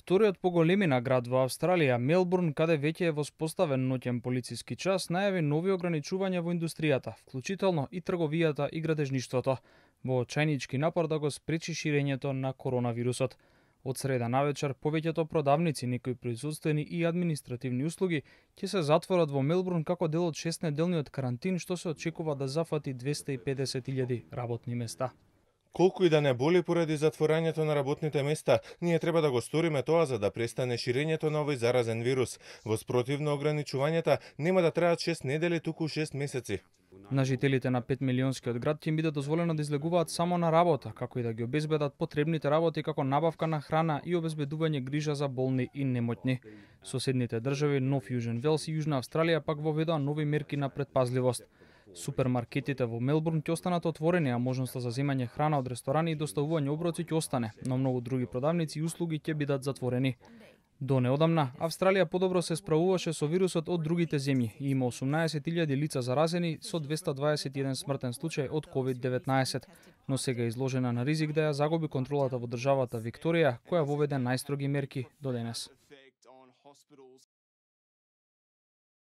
Вториот по големина град во Австралија, Мелбурн, каде веќе е воспоставен ноќен полициски час, најави нови ограничувања во индустријата, вклучително и трговијата и градежништвото, во очајнички напор да го спречи ширењето на коронавирусот. Од среда навечер, повеќето продавници, некои производствени и административни услуги ќе се затворат во Мелбурн како дел од 6-неделниот карантин, што се очекува да зафати 250.000 работни места. Колку и да не боли поради затворањето на работните места, ние треба да го сториме тоа за да престане ширењето на овој заразен вирус. Во спротивно ограничувањата нема да траат 6 недели, туку 6 месеци. На жителите на 5 милионскиот град ќе им биде дозволено да излегуваат само на работа, како и да ги обезбедат потребните работи како набавка на храна и обезбедување грижа за болни и немотни. Соседните држави Нов Јужен Велс и Јужна Австралија пак воведоа нови мерки на предпазливост. Супермаркетите во Мелбурн ќе останат отворени, а можноста за земање храна од ресторани и доставување оброци ќе остане, но многу други продавници и услуги ќе бидат затворени. До неодамна, Австралија подобро се справуваше со вирусот од другите земји и има 18.000 лица заразени со 221 смртен случај од COVID-19, но сега е изложена на ризик да ја загуби контролата во државата Викторија, која воведе најстроги мерки до денес.